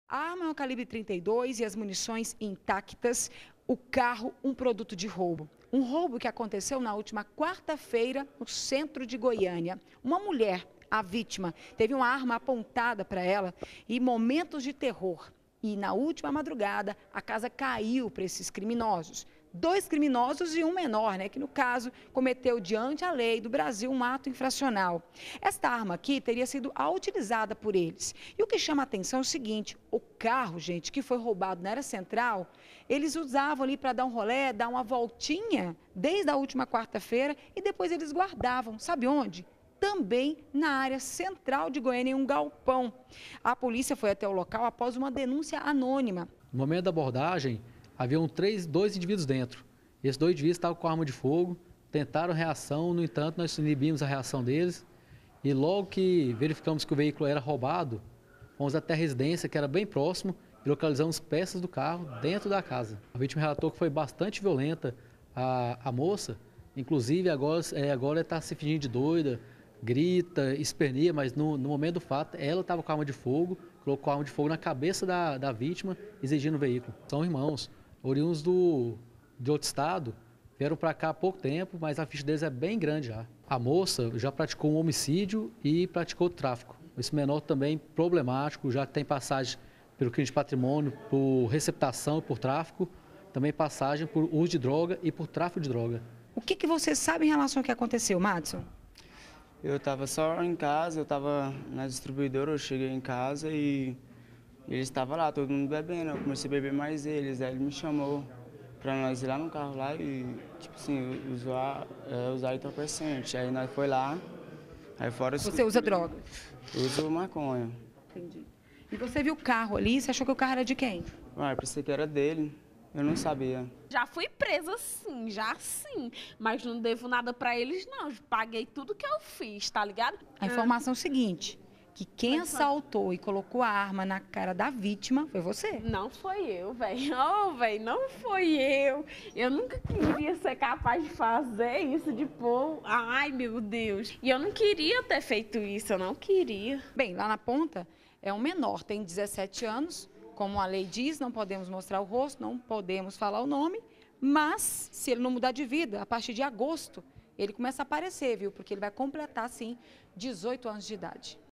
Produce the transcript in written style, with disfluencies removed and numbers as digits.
A arma é um calibre 32 e as munições intactas, o carro um produto de roubo. Um roubo que aconteceu na última quarta-feira no centro de Goiânia. Uma mulher, a vítima, teve uma arma apontada para ela e momentos de terror. E na última madrugada a casa caiu para esses criminosos. 2 criminosos e um menor, que no caso cometeu diante a lei do Brasil um ato infracional. Esta arma aqui teria sido a utilizada por eles. E o que chama a atenção é o seguinte, o carro, gente, que foi roubado na área central, eles usavam ali para dar um rolê, dar uma voltinha desde a última quarta-feira e depois eles guardavam, sabe onde? Também na área central de Goiânia, em um galpão. A polícia foi até o local após uma denúncia anônima. No momento da abordagem, haviam dois indivíduos dentro. Esses 2 indivíduos estavam com arma de fogo, tentaram reação, no entanto, nós inibimos a reação deles. E logo que verificamos que o veículo era roubado, fomos até a residência, que era bem próximo, e localizamos peças do carro dentro da casa. A vítima relatou que foi bastante violenta a moça, inclusive agora está se fingindo de doida, grita, esperneia, mas no momento do fato, ela estava com arma de fogo, colocou a arma de fogo na cabeça da vítima, exigindo o veículo. São irmãos, oriundos de outro estado, vieram para cá há pouco tempo, mas a ficha deles é bem grande já. A moça já praticou um homicídio e praticou tráfico. Esse menor também problemático, já tem passagem pelo crime de patrimônio, por receptação e por tráfico, também passagem por uso de droga e por tráfico de droga. O que você sabe em relação ao que aconteceu, Madison? Eu estava só em casa, eu estava na distribuidora, eu cheguei em casa e eles estavam lá, todo mundo bebendo. Eu comecei a beber mais eles, aí ele me chamou para nós ir lá no carro lá e, tipo assim, usar entorpecente. Aí nós foi lá, aí fora... Você usa droga? Eu uso maconha. Entendi. E você viu o carro ali, você achou que o carro era de quem? Eu pensei que era dele, eu não sabia. Já fui presa sim, mas não devo nada pra eles não, paguei tudo que eu fiz, tá ligado? A informação é o seguinte, que quem assaltou e colocou a arma na cara da vítima foi você. Não foi eu, velho. Não foi eu. Eu nunca queria ser capaz de fazer isso, de pôr... Ai, meu Deus. E eu não queria ter feito isso, eu não queria. Bem, lá na ponta é um menor, tem 17 anos, como a lei diz, não podemos mostrar o rosto, não podemos falar o nome, mas se ele não mudar de vida, a partir de agosto, ele começa a aparecer, viu? Porque ele vai completar, sim, 18 anos de idade.